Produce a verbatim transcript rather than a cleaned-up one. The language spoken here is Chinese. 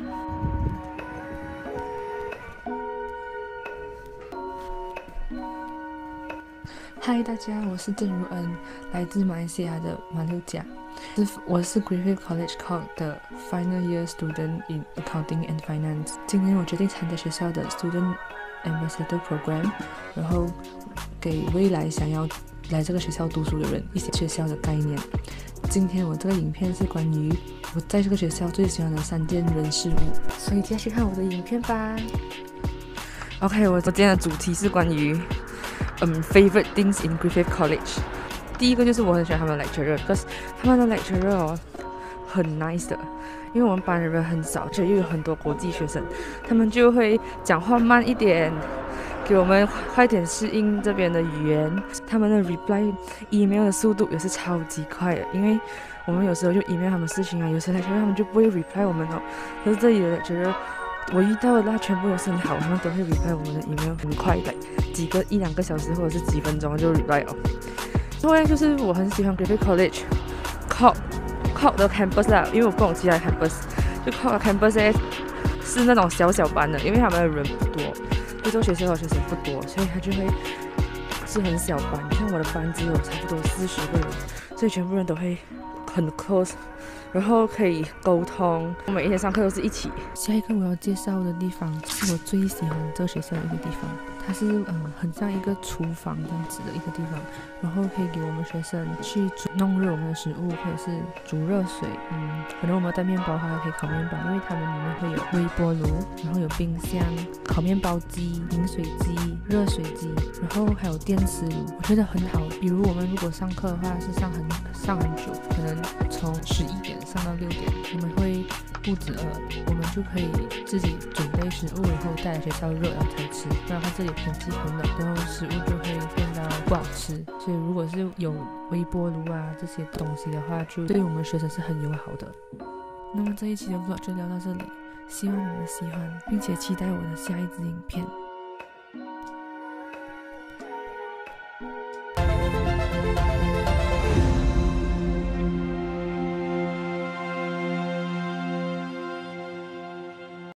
嗨，大家，我是郑如恩，来自马来西亚的马六甲。我是 Griffith College Cork 的 Final Year Student in Accounting and Finance。今年我决定参加学校的 Student Ambassador Program， 然后给未来想要来这个学校读书的人一些学校的概念。今天我这个影片是关于我在这个学校最喜欢的三件人事物，所以接下去看我的影片吧。OK， 我今天的主题是关于嗯、um, favorite things in Griffith College。第一个就是我很喜欢他们的 lecturer，because 他们的 lecturer 哦很 nice 的，因为我们班的人很少，而且又有很多国际学生，他们就会讲话慢一点，给我们快点适应这边的语言。他们的 reply email 的速度也是超级快的，因为我们有时候就 email 他们事情啊，有时 lecturer 他们就不会 reply 我们哦。可是这里的 lecturer，我遇到的那全部都是很好，他们都会 reply 我们的 email 很快的，几个一两个小时或者是几分钟就 reply 哦。另外就是我很喜欢 Griffith College Cork Cork 的 campus 啦，因为我不懂其他 campus， 就 Cork 的 campus 呢是那种小小班的，因为他们的人不多，这个学校的学生不多，所以他就会是很小班。像我的班只有差不多四十个人，所以全部人都会很 close， 然后可以沟通。我每一天上课都是一起。下一个我要介绍的地方是我最喜欢这个学校的一个地方，它是嗯很像一个厨房这样子的一个地方，然后可以给我们学生去煮弄热我们的食物，或者是煮热水。嗯，可能我们带面包的话可以烤面包，因为他们里面会有微波炉，然后有冰箱、烤面包机、饮水机、热水机，然后还有电磁炉，我觉得很好。比如我们如果上课的话是上很上很久，可能从十一点上到六点，我们会肚子饿，我们就可以自己准备食物，然后带来学校热了才吃，不然它这里天气很冷，然后食物就会变得不好吃。所以如果是有微波炉啊这些东西的话，就对我们学生是很友好的。那么这一期的 vlog 就聊到这里，希望你们喜欢，并且期待我的下一支影片。